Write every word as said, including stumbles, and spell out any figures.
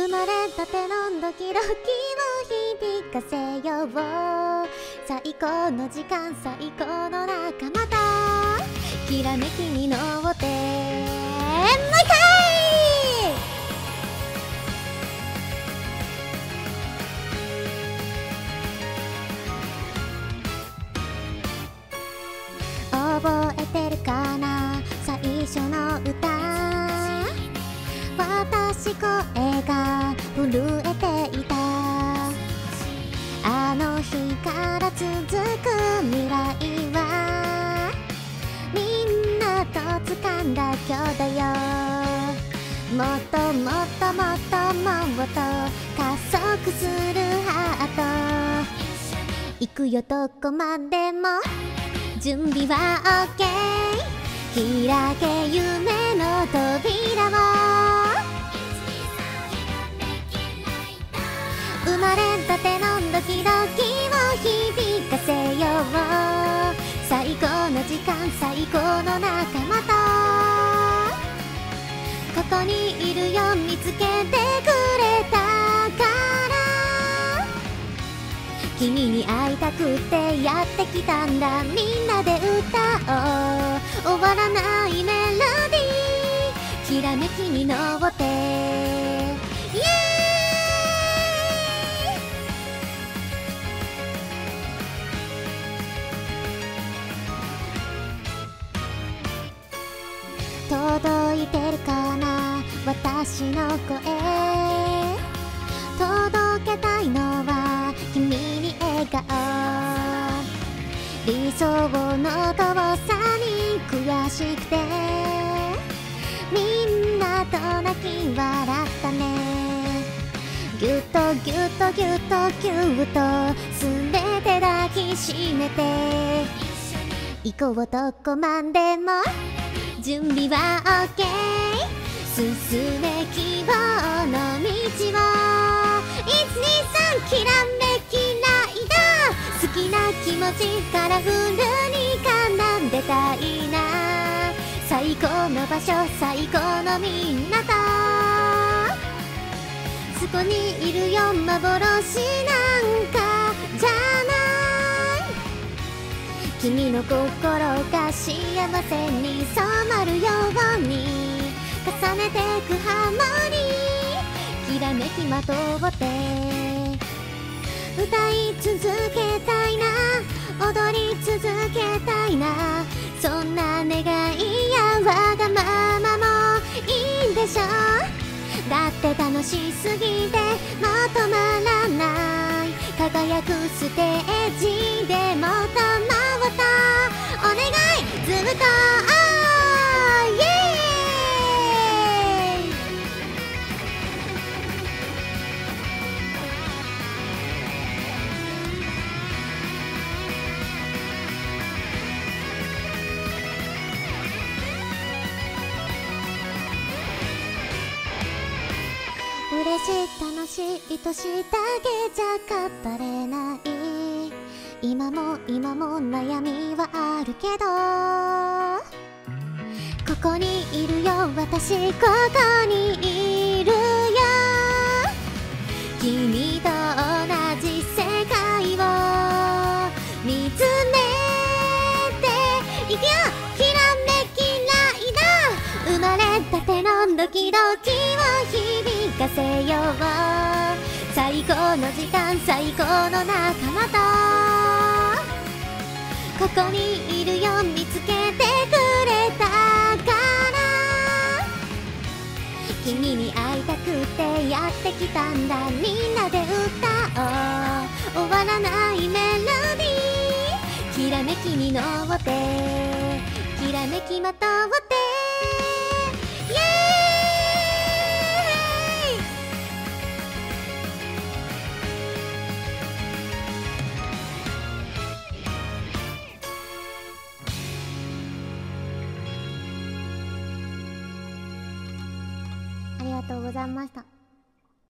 まれたてのドキドキを響かせよう。最高の時間、最高の仲間ときらめきに乗ってもう一回覚えてるかな、最初の歌。私声が震えていた。あの日から続く未来はみんなと掴んだ今日だよ。もっともっともっともっと加速するハート。行くよどこまでも準備は OK。 開け夢の扉を。生まれたてのドキドキを響かせよう。最高の時間、最高の仲間とここにいるよ、見つけてくれたから。君に会いたくてやってきたんだ。みんなで歌おう、終わらないメロディー。きらめきに乗ってイエーイ。届いてるかな、私の声。届けたいのは君に笑顔。理想の遠さに悔しくてみんなと泣き笑ったね。ぎゅっとぎゅっとぎゅっとぎゅっと全て抱きしめて行こうどこまでも準備は OK。 進め希望の道を。いちにさんきらめきライダー。好きな気持ちカラフルに奏でたいな。最高の場所、最高のみんなとそこにいるよ、幻なんかじゃない。君の心が幸せに染まるように重ねてくハーモニー。きらめきまとって歌い続けたいな、踊り続けたいな。そんな願いやわがままもいいんでしょう。だって楽しすぎてもう止まらない。輝くステージでもっともっとお願いずっとイエーイ。嬉しい楽しい愛しいだけじゃ語れない。今も今も悩みはあるけどここにいるよ、私ここにいるよ。君と同じ世界を見つめていくよ。きらめきライダー。生まれたてのドキドキを響かせよう。最高の時間、最高の仲間とここにいるよ、見つけてくれたから。君に会いたくてやってきたんだ。みんなで歌おう、終わらないメロディー。きらめきに乗ってきらめきまとってイエーイ。ありがとうございました。